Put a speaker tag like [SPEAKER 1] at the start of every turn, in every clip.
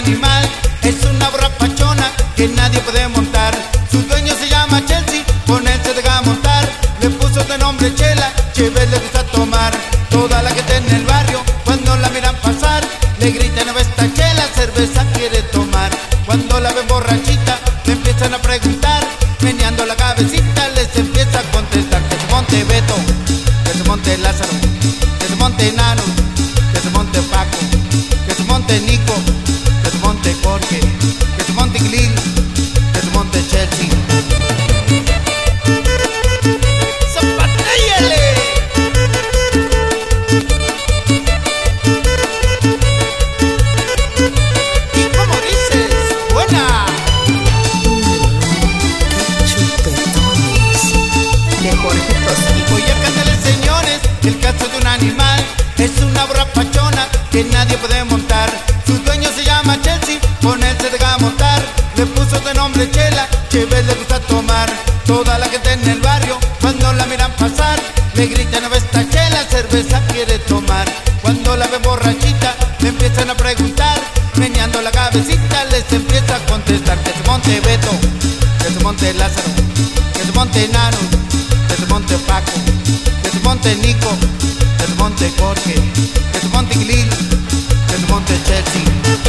[SPEAKER 1] animal, es una borrachona que nadie puede montar. Su dueño se llama Chelsea, con él se deja montar. Le puso de nombre Chela, Chévere le gusta tomar. Toda la gente en el barrio, cuando la miran pasar, le gritan: "No, esta Chela cerveza quiere tomar". Cuando la ven borrachita, le empiezan a preguntar, meneando la cabecita les empieza a contestar: que se monte Beto, que se monte Lázaro, que se monte Nano, que se monte Paco, que se monte Nico, que se monte Jorge, que se monte Glil, que se monte Chelsea. ¡Zapatéyale! ¿Y cómo dices? ¡Buena!
[SPEAKER 2] Chupetones de Jorge Toschi.
[SPEAKER 1] Voy a cantarles, señores, el caso de un animal. Es una borrachona que nadie puede montar. Su dueño se llama Chelsea, con él se deja montar. Le puso de nombre Chela, Chévere le gusta tomar. Toda la gente en el barrio, cuando la miran pasar, le gritan: "No, esta Chela cerveza quiere tomar". Cuando la ven borrachita, le empiezan a preguntar, meneando la cabecita les empieza a contestar: que se monte Beto, que se monte Lázaro, que se monte Nano, que se monte Paco, que se monte Nico, que se monte Jorge, que se monte Glil, que se monte Chelsea.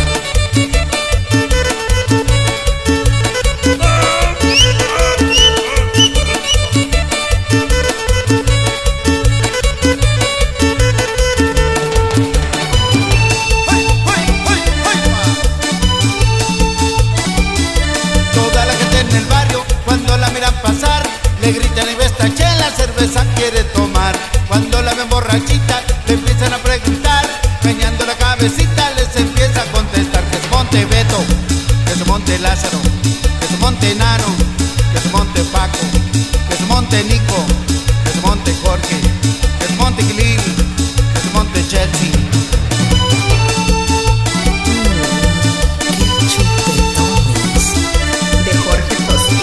[SPEAKER 1] Toda la gente en el barrio, cuando la miran pasar, le gritan: "Y esta Chela cerveza quiere tomar". Cuando la ven borrachita, le empiezan a preguntar, meneando la cabecita les empieza a contestar: que se monte Beto, que se monte Lázaro, que se monte Nano, que se monte Paco, que se monte Nico, que se monte Jorge, que se monte Glil, que se monte Chelsea.
[SPEAKER 2] Chupetones de Jorge Toschi.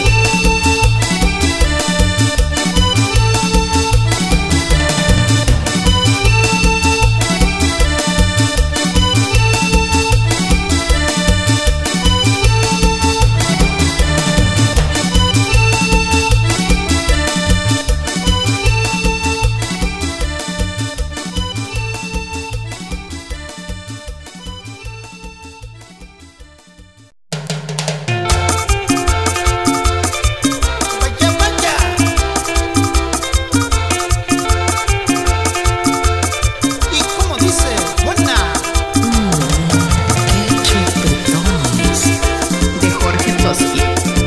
[SPEAKER 1] ¡Vaya, vaya! ¿Y cómo dice? ¡Buena!
[SPEAKER 2] Chupetones de Jorge Toschi.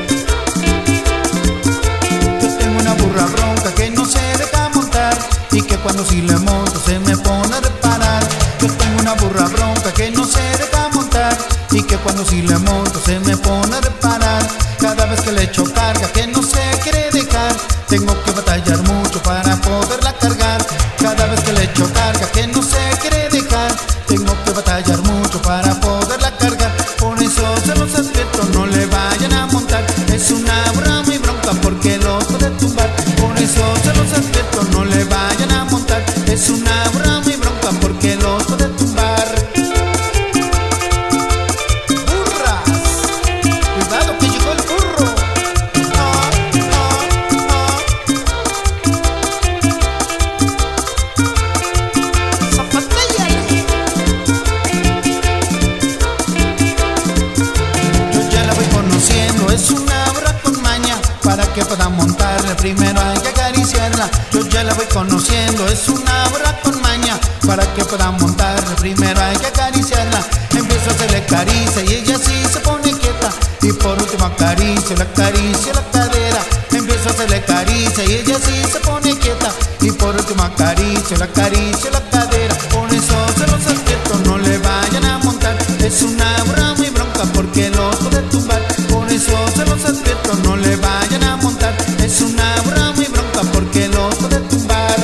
[SPEAKER 1] Yo tengo una burra bronca que no se deja montar, y que cuando sí le monto se me pone a reparar. Yo tengo una burra bronca que no se deja montar, y que cuando sí le monto se me pone a reparar. Cada vez que le echo carga que no se quiere dejar, tengo que batallar mucho para poderla cargar. Cada vez que le echo carga que no se quiere dejar, tengo que batallar mucho para poderla cargar. Por eso se los advierto, no le vayan a montar. Es una burra muy bronca porque los puede tumbar. Por eso se los advierto, no le vayan a montar. Es una burra muy bronca porque los puede tumbar. ¡Burras! ¡Cuidado que llegó el burro! ¡Ah, ah, ah! ¡Zapatéyale! Yo ya la voy conociendo, es una burra con maña. Para que pueda montarle primero hay que acariciarla. Yo ya la voy conociendo, es una burra con maña. Para que pueda montarle primero hay que acariciarla. Empiezo a hacerle caricia y ella sí se pone quieta. Y por último acaricio la cadera. Empiezo a hacerle caricia y ella sí se pone quieta. Y por último acaricio la cadera. Por eso se los advierto, no le vayan a montar. Es una burra muy bronca porque los puede tumbar. Por eso se los advierto, no le vayan a montar. Es una burra muy bronca porque los puede tumbar.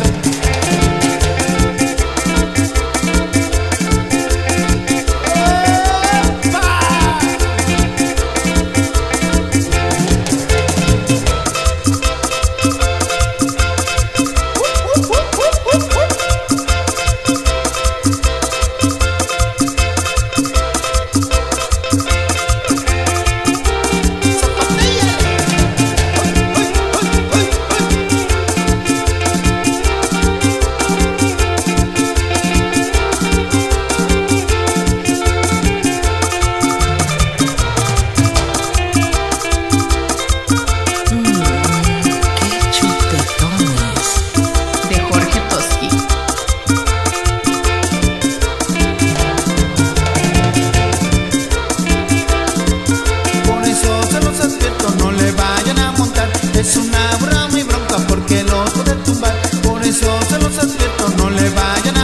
[SPEAKER 1] despierto, no le vayan